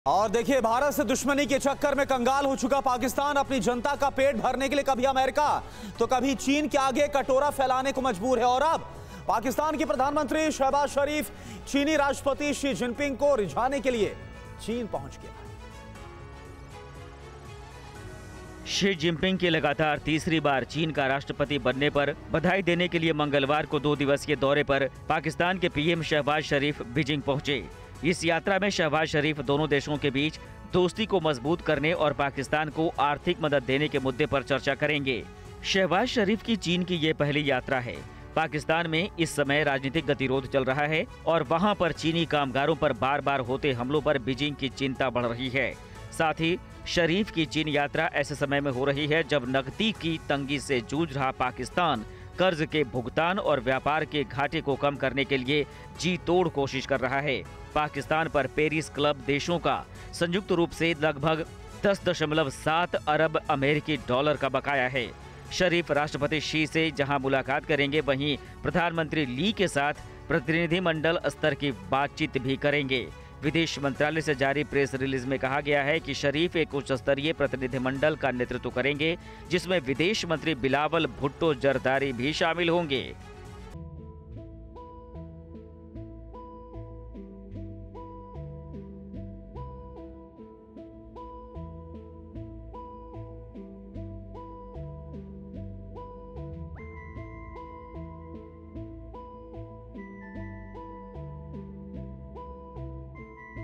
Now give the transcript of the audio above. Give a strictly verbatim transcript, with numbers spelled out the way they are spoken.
और देखिए, भारत से दुश्मनी के चक्कर में कंगाल हो चुका पाकिस्तान अपनी जनता का पेट भरने के लिए कभी अमेरिका तो कभी चीन के आगे कटोरा फैलाने को मजबूर है। और अब पाकिस्तान के प्रधानमंत्री शहबाज शरीफ चीनी राष्ट्रपति शी जिनपिंग को रिझाने के लिए चीन पहुंच गया। शी जिनपिंग के लगातार तीसरी बार चीन का राष्ट्रपति बनने पर बधाई देने के लिए मंगलवार को दो दिवसीय दौरे पर पाकिस्तान के पीएम शहबाज शरीफ बीजिंग पहुंचे। इस यात्रा में शहबाज शरीफ दोनों देशों के बीच दोस्ती को मजबूत करने और पाकिस्तान को आर्थिक मदद देने के मुद्दे पर चर्चा करेंगे। शहबाज शरीफ की चीन की ये पहली यात्रा है। पाकिस्तान में इस समय राजनीतिक गतिरोध चल रहा है और वहां पर चीनी कामगारों पर बार बार होते हमलों पर बीजिंग की चिंता बढ़ रही है। साथ ही शरीफ की चीन यात्रा ऐसे समय में हो रही है जब नकदी की तंगी से जूझ रहा पाकिस्तान कर्ज के भुगतान और व्यापार के घाटे को कम करने के लिए जी तोड़ कोशिश कर रहा है। पाकिस्तान पर पेरिस क्लब देशों का संयुक्त रूप से लगभग दस दशमलव सात अरब अमेरिकी डॉलर का बकाया है। शरीफ राष्ट्रपति शी से जहां मुलाकात करेंगे, वहीं प्रधानमंत्री ली के साथ प्रतिनिधिमंडल स्तर की बातचीत भी करेंगे। विदेश मंत्रालय से जारी प्रेस रिलीज में कहा गया है कि शरीफ एक उच्च स्तरीय प्रतिनिधिमंडल का नेतृत्व करेंगे, जिसमें विदेश मंत्री बिलावल भुट्टो जरदारी भी शामिल होंगे।